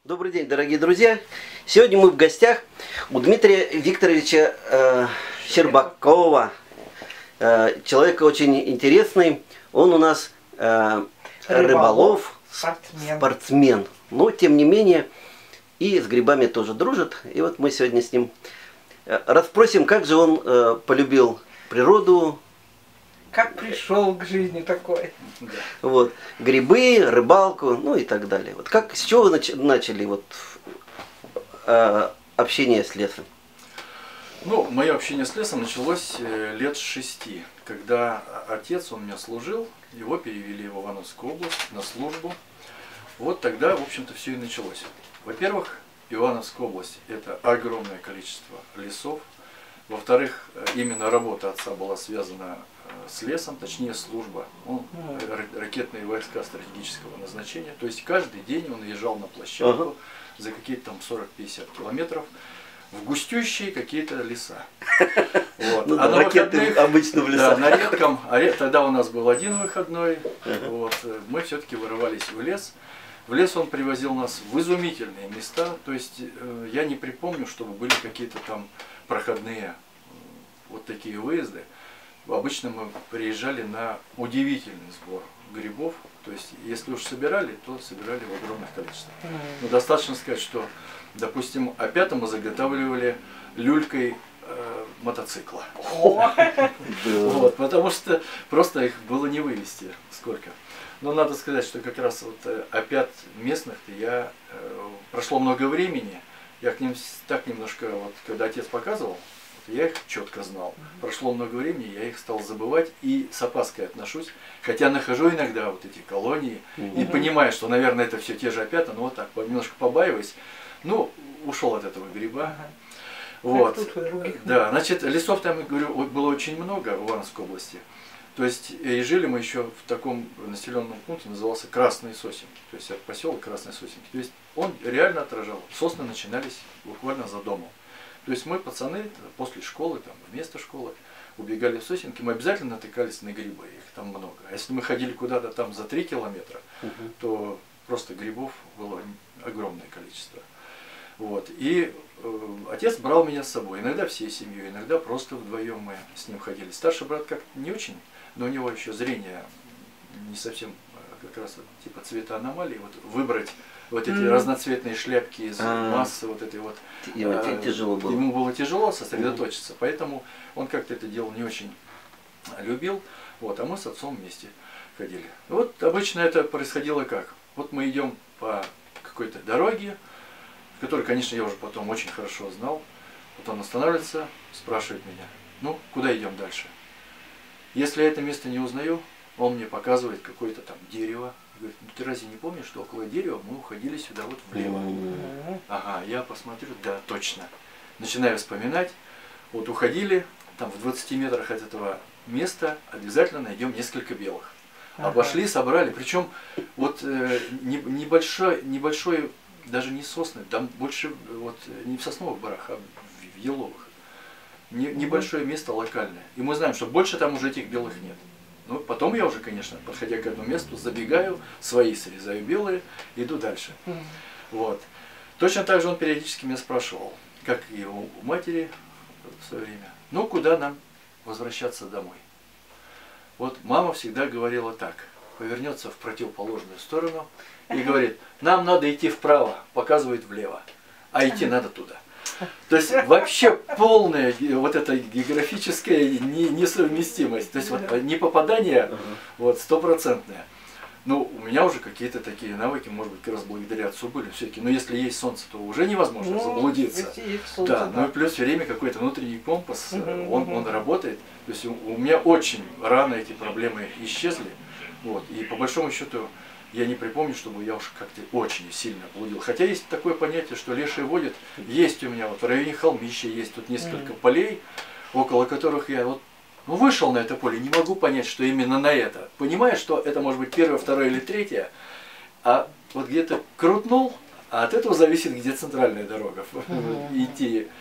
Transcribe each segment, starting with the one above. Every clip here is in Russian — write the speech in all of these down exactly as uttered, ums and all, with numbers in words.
Добрый день, дорогие друзья! Сегодня мы в гостях у Дмитрия Викторовича э, Щербакова. Э, человек очень интересный. Он у нас э, рыболов, рыболов спортсмен. спортсмен. Но, тем не менее, и с грибами тоже дружит. И вот мы сегодня с ним э, расспросим, как же он э, полюбил природу. Как пришел к жизни такой. Вот. Грибы, рыбалку, ну и так далее. Вот как, с чего вы нач начали вот, э, общение с лесом? Ну, мое общение с лесом началось лет с шести, когда отец, он у меня служил, его перевели в Ивановскую область на службу. Вот тогда, в общем-то, все и началось. Во-первых, Ивановская область – это огромное количество лесов. Во-вторых, именно работа отца была связана с лесом, точнее служба. Он, ракетные войска стратегического назначения. То есть каждый день он езжал на площадку uh-huh. за какие-то там сорок-пятьдесят километров в густющие какие-то леса. Вот. Ну, а да, на выходных, обычно в лесах. Да, на редком, а тогда у нас был один выходной, uh-huh. вот, мы все-таки вырывались в лес. В лес он привозил нас в изумительные места. То есть э, я не припомню, чтобы были какие-то там проходные э, вот такие выезды. Обычно мы приезжали на удивительный сбор грибов. То есть, если уж собирали, то собирали в огромных количествах. Но достаточно сказать, что, допустим, опята мы заготавливали люлькой э, мотоцикла. Вот, потому что просто их было не вывести сколько. Но надо сказать, что как раз вот опят местных-то я э, прошло много времени. Я к ним так немножко, вот, когда отец показывал, я их четко знал. Прошло много времени, я их стал забывать и с опаской отношусь. Хотя нахожу иногда вот эти колонии mm-hmm. и понимаю, что, наверное, это все те же опята, но вот так немножко побаиваюсь. Ну, ушел от этого гриба. Вот. Да, значит, лесов там, я говорю, было очень много в Ивановской области. То есть и жили мы еще в таком населенном пункте, назывался Красные Сосенки. То есть поселок Красные Сосенки. То есть он реально отражал. Сосны начинались буквально за домом. То есть мы, пацаны, после школы, там, вместо школы, убегали в сосенки, мы обязательно натыкались на грибы, их там много. А если мы ходили куда-то там за три километра, uh-huh. то просто грибов было огромное количество. Вот. И э, отец брал меня с собой, иногда всей семьей, иногда просто вдвоем мы с ним ходили. Старший брат как-то не очень, но у него еще зрение не совсем как раз вот, типа цвета аномалии, вот выбрать вот эти mm. разноцветные шляпки из а, массы вот этой вот. Ему, а, тяжело было. Ему было тяжело сосредоточиться, mm. поэтому он как-то это дело не очень любил. Вот, а мы с отцом вместе ходили. Вот обычно это происходило как? Вот мы идем по какой-то дороге, которую, конечно, я уже потом очень хорошо знал. Вот он останавливается, спрашивает меня, ну, куда идем дальше? Если я это место не узнаю, он мне показывает какое-то там дерево. Говорит, ну ты разве не помнишь, что около дерева мы уходили сюда вот влево? Mm-hmm. Ага, я посмотрю, да, точно. Начинаю вспоминать. Вот уходили, там в двадцати метрах от этого места обязательно найдем несколько белых. Uh-huh. Обошли, собрали. Причем вот э, не, небольшой, небольшой, даже не сосны, там больше вот не в сосновых барах, а в, в еловых. Не, небольшое место локальное. И мы знаем, что больше там уже этих белых нет. Ну, потом я уже, конечно, подходя к этому месту, забегаю, свои срезаю белые, иду дальше. Mm. Вот. Точно так же он периодически меня спрашивал, как и у матери в свое время, ну, куда нам возвращаться домой? Вот мама всегда говорила так, повернется в противоположную сторону и говорит, нам надо идти вправо, показывает влево, а идти надо туда. То есть вообще полная вот эта географическая несовместимость, то есть вот не попадание вот стопроцентное. Ну, у меня уже какие-то такие навыки, может быть, как раз благодаря отцу были все-таки. Но если есть солнце, то уже невозможно ну, заблудиться. Солнце, да, да. Ну и плюс все время какой-то внутренний компас, uh-huh, он, uh-huh. он работает. То есть у, у меня очень рано эти проблемы исчезли. Вот, и по большому счету я не припомню, чтобы я уж как-то очень сильно блудил. Хотя есть такое понятие, что леший водит. Есть у меня вот в районе Холмища есть тут несколько mm. полей, около которых я вот ну, вышел на это поле, не могу понять, что именно на это. Понимаю, что это может быть первое, второе или третье, а вот где-то крутнул, а от этого зависит, где центральная дорога mm. идти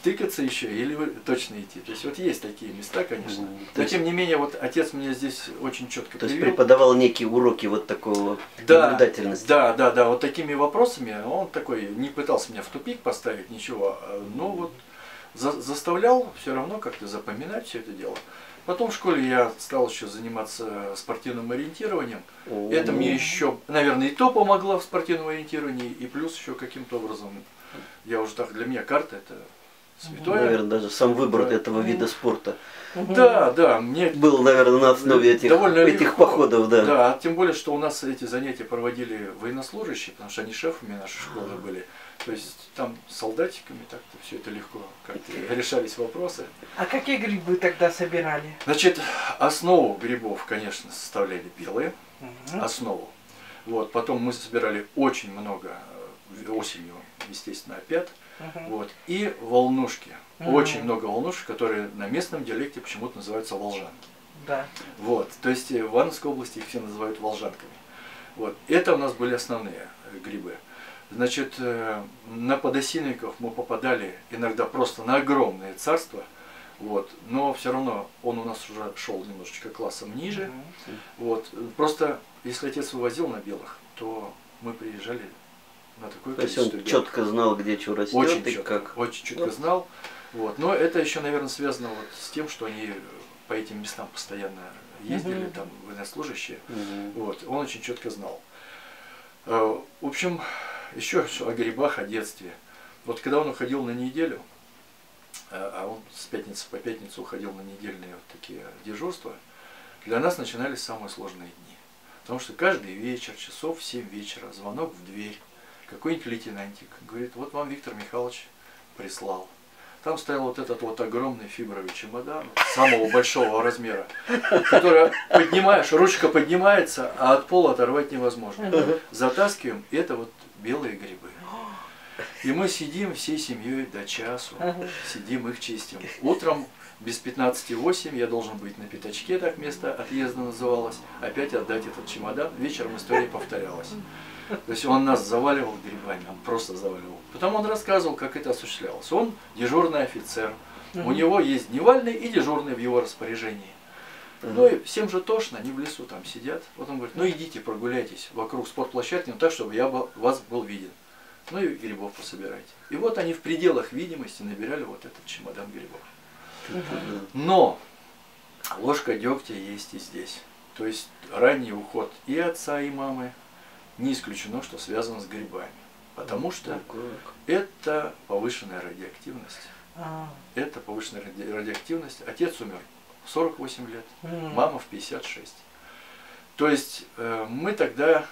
тыкаться еще или вы точно идти. То есть вот есть такие места, конечно. Mm, Но есть, тем не менее, вот отец меня здесь очень четко то есть привел. преподавал некие уроки вот такого Да, наблюдательности. да, да, да, вот такими вопросами он такой не пытался меня в тупик поставить, ничего, но вот за, заставлял все равно как-то запоминать все это дело. Потом в школе я стал еще заниматься спортивным ориентированием. О, Это мне еще, наверное, и то помогло в спортивном ориентировании, и плюс еще каким-то образом, я уже так, для меня карта это святое. наверное, даже сам выбор Да. этого вида спорта Да, да, мне был, наверное, на основе этих, довольно этих легко. походов, да. Да, тем более, что у нас эти занятия проводили военнослужащие, потому что они шефами нашей школы были. То есть там с солдатиками так-то все это легко как-то решались вопросы. А какие грибы тогда собирали? Значит, основу грибов, конечно, составляли белые, Мгм. основу. Вот, потом мы собирали очень много э, осенью, естественно, опять. Мгм. Вот, и волнушки. Мгм. Очень много волнушек, которые на местном диалекте почему-то называются волжанки. Да. Вот, то есть в Ивановской области их все называют волжанками. Вот, это у нас были основные э, грибы. Значит, э, на подосиновиков мы попадали иногда просто на огромные царства, вот, но все равно он у нас уже шел немножечко классом ниже. Мгм. Вот, просто если отец вывозил на белых, то мы приезжали на такое То есть количество он белых. четко знал, где что растет Очень и четко, как. очень четко знал. Вот. Но это еще, наверное, связано вот с тем, что они по этим местам постоянно ездили, Мгм. там, военнослужащие. Мгм. Вот. Он очень четко знал. Э, В общем, еще о грибах, о детстве. Вот когда он уходил на неделю, э, а он с пятницы по пятницу уходил на недельные вот такие дежурства, для нас начинались самые сложные дни. Потому что каждый вечер, часов в семь вечера, звонок в дверь, какой-нибудь лейтенантик говорит, вот вам Виктор Михайлович прислал. Там стоял вот этот вот огромный фибровый чемодан, самого большого размера, который поднимаешь, ручка поднимается, а от пола оторвать невозможно. Затаскиваем, это вот белые грибы. И мы сидим всей семьей до часу, сидим их чистим. Утром без пятнадцати восемь я должен быть на пятачке, так место отъезда называлось, опять отдать этот чемодан. Вечером история повторялась. То есть он нас заваливал грибами, он просто заваливал. Потом он рассказывал, как это осуществлялось. Он дежурный офицер, у него есть дневальный и дежурный в его распоряжении. Ну и всем же тошно, они в лесу там сидят. Вот он говорит, ну идите прогуляйтесь вокруг спортплощадки, ну так, чтобы я был, вас был виден. Ну и грибов пособирайте. И вот они в пределах видимости набирали вот этот чемодан грибов. Но ложка дегтя есть и здесь. То есть ранний уход и отца, и мамы не исключено, что связано с грибами. Потому что это повышенная радиоактивность. А. Это повышенная ради- радиоактивность. Отец умер в сорок восемь лет, М. мама в пятьдесят шесть. То есть э, мы тогда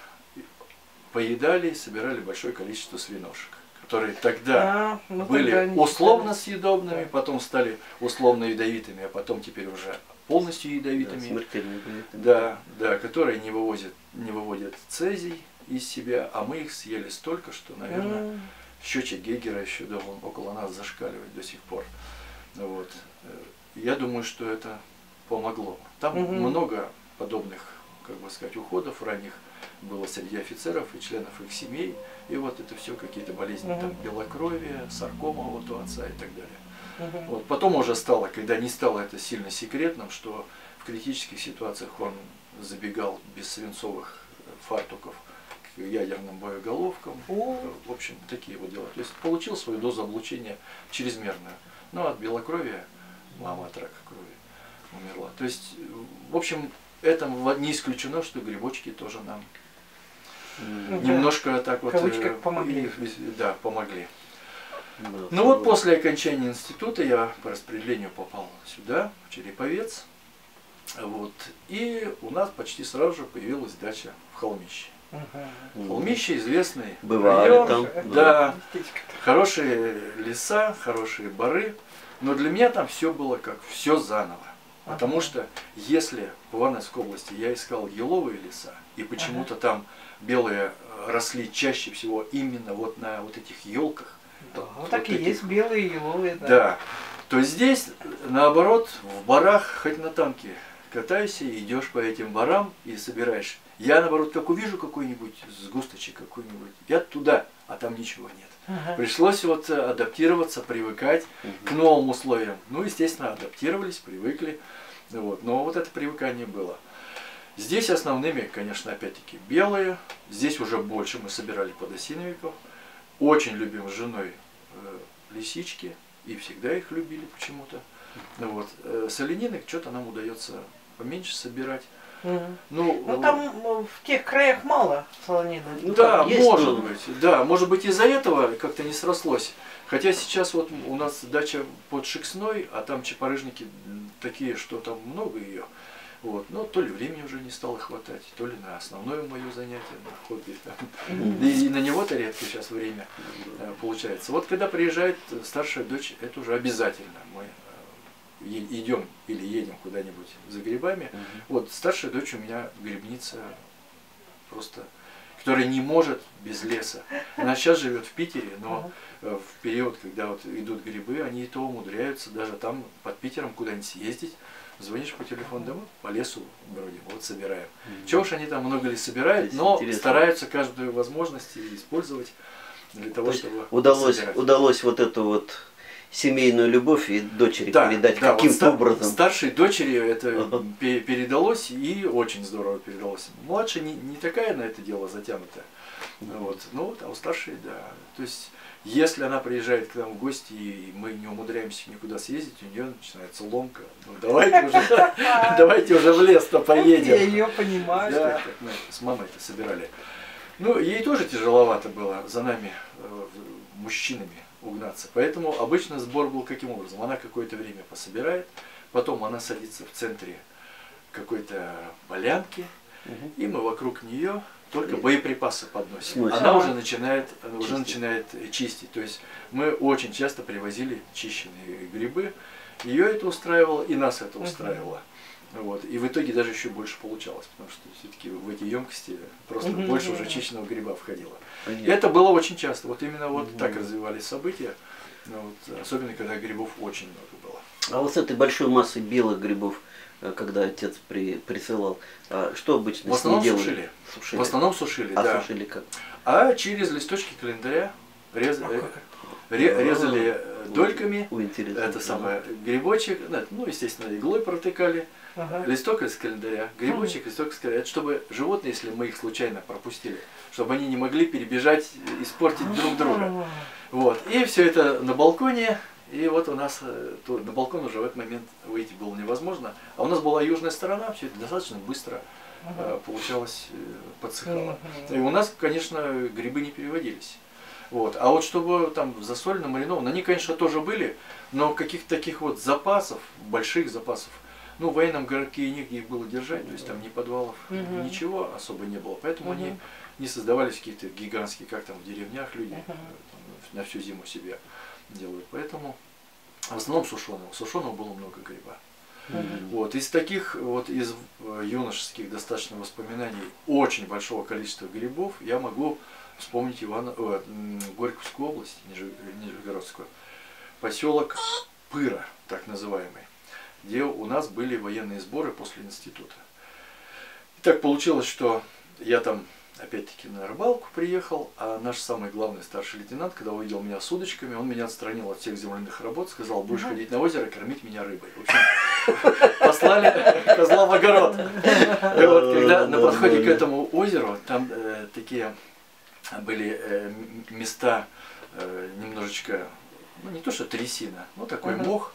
поедали и собирали большое количество свиношек, которые тогда А, ну были тогда не условно считали. съедобными, потом стали условно ядовитыми, а потом теперь уже полностью Да, ядовитыми. смертельные были. Да, да, которые не вывозят, не выводят цезий из себя, а мы их съели столько, что, наверное, М. счетчик Гейгера еще дома около нас зашкаливает до сих пор. Вот. Я думаю, что это помогло. Там Мгм. много подобных, как бы сказать, уходов ранних было среди офицеров и членов их семей. И вот это все какие-то болезни, Мгм. там, белокровие, саркома вот у отца и так далее. Мгм. Вот. Потом уже стало, когда не стало это сильно секретным, что в критических ситуациях он забегал без свинцовых фартуков к ядерным боеголовкам. О. В общем, такие вот дела. То есть получил свою дозу облучения чрезмерную. Но от белокровия мама от рака крови умерла. То есть, в общем, это не исключено, что грибочки тоже нам Ну, немножко так в вот... кавычках э, помогли. и- Да, помогли. Да, Ну вот после окончания института я по распределению попал сюда, в Череповец. Вот. И у нас почти сразу же появилась дача в Холмище. Мгм. Холмище известный Бывали район, там. да, Местечко-то. хорошие леса, хорошие бары. Но для меня там все было как все заново. Потому Ага. что если в Ивановской области я искал еловые леса, и почему-то там белые э, росли чаще всего именно вот на вот этих елках, Да, вот так и таких. есть белые и еловые, да. Да, то здесь, наоборот, в барах хоть на танке катайся, идешь по этим барам и собираешь Я, наоборот, как увижу какой-нибудь сгусточек какой-нибудь, я туда, а там ничего нет. Ага. Пришлось вот адаптироваться, привыкать угу. к новым условиям. Ну, естественно, адаптировались, привыкли. Вот. Но вот это привыкание было. Здесь основными, конечно, опять-таки белые. Здесь уже больше мы собирали подосиновиков. Очень любим с женой э, лисички. И всегда их любили почему-то. Вот. Э, соленинок что-то нам удается поменьше собирать. Угу. Ну, ну там в тех краях мало солонины. Ну, да, есть, может но... быть. Да, может быть из-за этого как-то не срослось. Хотя сейчас вот у нас дача под Шексной, а там чапорыжники такие, что там много ее. Вот. Но то ли времени уже не стало хватать, то ли на основное мое занятие, на хобби. И на него-то редко сейчас время получается. Вот когда приезжает старшая дочь, это уже обязательно. Мы идем или едем куда-нибудь за грибами. Вот старшая дочь у меня грибница просто, которая не может без леса. Она сейчас живет в Питере, но в период, когда вот идут грибы, они и то умудряются даже там под Питером куда-нибудь съездить. Звонишь по телефону, да вот по лесу бродим, вот собираем. Mm-hmm. Чего уж они там много ли собирают, но интересно. Стараются каждую возможность использовать для того, то чтобы удалось, собирать. Удалось вот эту вот семейную любовь и дочери да, передать да, каким-то вот образом. Старшей дочери это uh-huh. передалось и очень здорово передалось. Младшая не, не такая на это дело затянутая. Uh-huh. Вот. Ну вот, а у старшей, да. То есть, если она приезжает к нам в гости, и мы не умудряемся никуда съездить, у нее начинается ломка. Ну давайте уже, давайте уже в лес-то поедем. Я ее понимаю. Да, как мы с мамой-то собирали. Ну, ей тоже тяжеловато было за нами, мужчинами, угнаться. Поэтому обычно сбор был каким образом? Она какое-то время пособирает, потом она садится в центре какой-то полянки, угу. и мы вокруг нее только боеприпасы подносим. Смысл. Она уже начинает, она уже начинает чистить. То есть мы очень часто привозили чищенные грибы. Ее это устраивало, и нас это устраивало. Uh-huh. Вот. И в итоге даже еще больше получалось, потому что все-таки в эти емкости просто uh-huh. больше уже чищенного гриба входило. Uh-huh. И это было очень часто. Вот именно вот uh-huh. так развивались события. Ну, вот, особенно когда грибов очень много было. А вот с этой большой массой белых грибов, когда отец при, присылал, что обычно в основном с ней сушили. делали? Сушили. В основном сушили, а да. Сушили как? А через листочки календаря рез... резали а, дольками. Ой, это самое, грибочек, ну, естественно, иглой протыкали. Ага. Листок из календаря, грибочек, листок из календаря. Это чтобы животные, если мы их случайно пропустили, чтобы они не могли перебежать, испортить друг друга. Вот. И все это на балконе. И вот у нас то, на балкон уже в этот момент выйти было невозможно. А у нас была южная сторона, все это достаточно быстро uh-huh. получалось, подсыхало. Uh-huh. И у нас, конечно, грибы не переводились. Вот. А вот чтобы там засолено, мариновано, они, конечно, тоже были, но каких-то таких вот запасов, больших запасов, ну, в военном городке и негде их было держать, то есть там ни подвалов, uh-huh. ничего особо не было. Поэтому uh-huh. они не создавались какие-то гигантские, как там в деревнях люди uh-huh. там, на всю зиму себе делают. Поэтому в основном сушеного. Сушеного было много гриба. Mm-hmm. Вот. Из таких, вот из юношеских достаточно воспоминаний очень большого количества грибов я могу вспомнить Ивана, э, Горьковскую область, Нижегородскую, поселок Пыра, так называемый, где у нас были военные сборы после института. И так получилось, что я там опять-таки на рыбалку приехал, а наш самый главный старший лейтенант, когда увидел меня с удочками, он меня отстранил от всех земляных работ, сказал: будешь ходить на озеро, кормить меня рыбой. В общем, послали козла в огород. И вот когда на подходе к этому озеру, там э, такие были э, места э, немножечко, ну не то что трясина, но такой uh-huh. мох.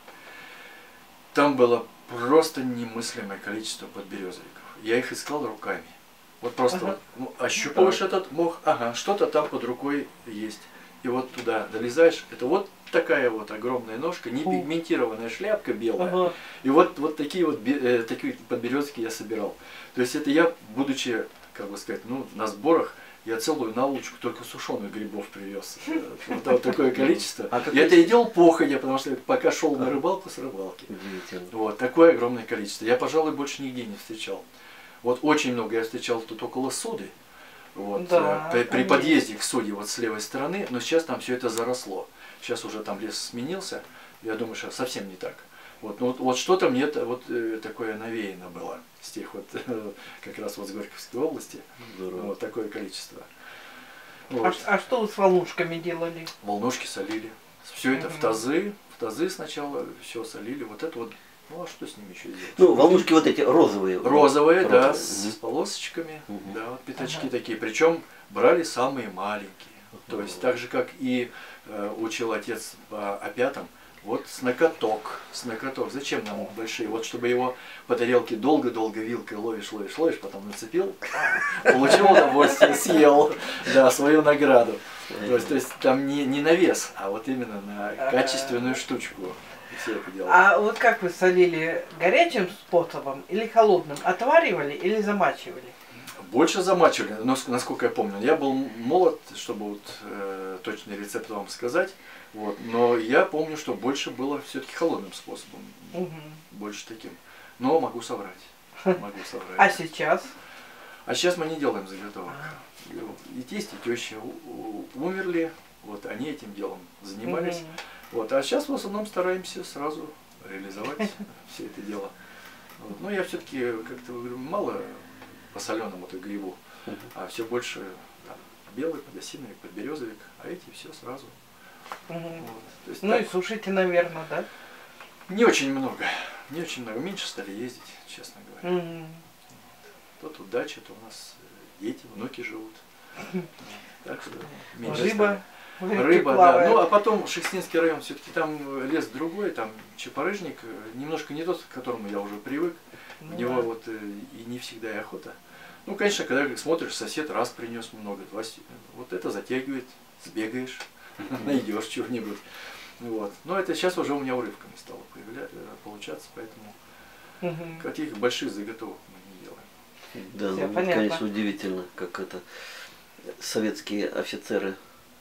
Там было просто немыслимое количество подберезовиков. Я их искал руками. Вот просто ага. вот, ну, ощупываешь ага. этот мох, ага, что-то там под рукой есть. И вот туда долезаешь, это вот такая вот огромная ножка, не пигментированная шляпка белая. Ага. И вот, вот такие вот э, такие подберезки я собирал. То есть это я, будучи, как бы сказать, ну, на сборах, я целую наволочку только сушеных грибов привез. Вот, вот такое количество. А и это я делал походя, потому что пока шел на рыбалку с рыбалки. Вот такое огромное количество. Я, пожалуй, больше нигде не встречал. Вот очень много я встречал тут около Суды, вот, да, при, при подъезде к Суде, вот с левой стороны, но сейчас там все это заросло. Сейчас уже там лес сменился, я думаю, что совсем не так. Вот, ну, вот, вот что-то мне -то, вот э, такое навеяно было с тех вот, э, как раз вот с Горьковской области. Здорово. Вот такое количество. А, Вот. ш- а что вы с волнушками делали? Волнушки солили. Все это Мгм. в тазы. В тазы сначала все солили. Вот это вот, ну а что с ними еще сделать? Ну, волнушки вот эти розовые. Розовые, да, Розовые. с, Мгм. с полосочками, Мгм. да, вот пятачки Ага. такие. Причем брали самые маленькие. То есть так же, как и э, учил отец по опятам, вот с ноготок, с ноготок. Зачем нам большие? Вот чтобы его по тарелке долго-долго вилкой ловишь, ловишь, ловишь, потом нацепил, получил удовольствие, съел, да, свою награду. То есть, то есть там не, не на вес, а вот именно на качественную штучку все это дело. А вот как вы солили, горячим способом или холодным? Отваривали или замачивали? Больше замачивали, но ск- насколько я помню. Я был молод, чтобы вот, э, точный рецепт вам сказать. Вот, но я помню, что больше было все-таки холодным способом. Мгм. Больше таким. Но могу соврать. Могу соврать. А сейчас? А сейчас мы не делаем заготовок. И тесть, и теща у- у- умерли, вот они этим делом занимались. Мгм. Вот, а сейчас в основном стараемся сразу реализовать все это дело. Вот. Но я все-таки как-то говорю, мало по соленому-то грибу, а все больше там, белый, подосиновик, подберезовик, а эти все сразу. Мгм. Вот. То есть Ну так, и сушите, наверное, да? не очень много, не очень много, меньше стали ездить, честно говоря. Мгм. То тут дача, то у нас э, дети, внуки живут. Так что меньше Рыба. стали. в реке Рыба, да. плавает. Ну, а потом Шекснинский район, все-таки там лес другой, там чапорыжник, э, немножко не тот, к которому я уже привык. Ну У него да. вот э, и не всегда и охота. Ну, конечно, когда смотришь, сосед раз принес много, два, с- вот это затягивает, сбегаешь, найдешь чего-нибудь. Вот. Но это сейчас уже у меня урывками стало появля- э, получаться, поэтому Мгм. каких больших заготовок мы не делаем. Да, Всё ну, понятно. конечно, удивительно, как это советские офицеры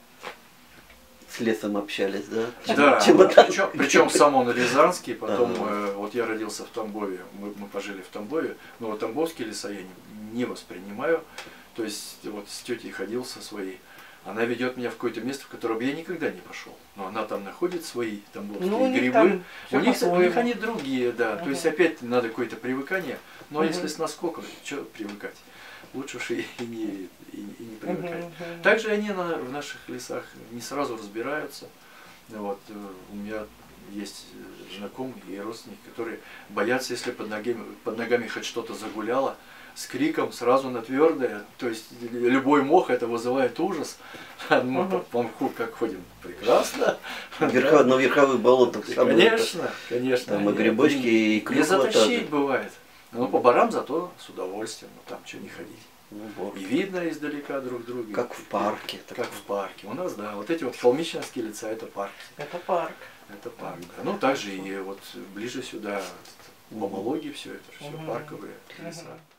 с лесом общались, да? Да, Чемодан. причем, причем сам он рязанский, потом, Ага. э, вот я родился в Тамбове, мы, мы пожили в Тамбове, но вот тамбовские леса я не, не воспринимаю, то есть вот с тетей ходил со своей, она ведет меня в какое-то место, в которое бы я никогда не пошел, но она там находит свои тамбовские Ну, у них грибы, там всё у них, у по-своему. них они другие, да, то есть Мгм. опять надо какое-то привыкание, но Мгм. если с наскоком, что привыкать, лучше уж и, и не, и, и не привыкать. Мгм, мгм. Также они на- в наших лесах не сразу разбираются. Вот, э, у меня есть э, знакомые и родственники, которые боятся, если под ногами, под ногами хоть что-то загуляло, с криком сразу на твердое. То есть любой мох это вызывает ужас. А мы Мгм. по, по мху как ходим? Прекрасно. Верха- на верховых болотах самое это. Конечно, конечно. Там и Нет, грибочки, не- и Не клюква затащить тоже. бывает. Но по барам зато с удовольствием. Ну там что не ходить. Ну, вот. И видно издалека друг друга. Как в парке. Как в парке. У нас, да, вот эти вот холмищенские леса, это парки. Это парк. Это парк, да. Ну, также и вот ближе сюда, по Малоге все это, все Мгм. парковые леса. Мгм.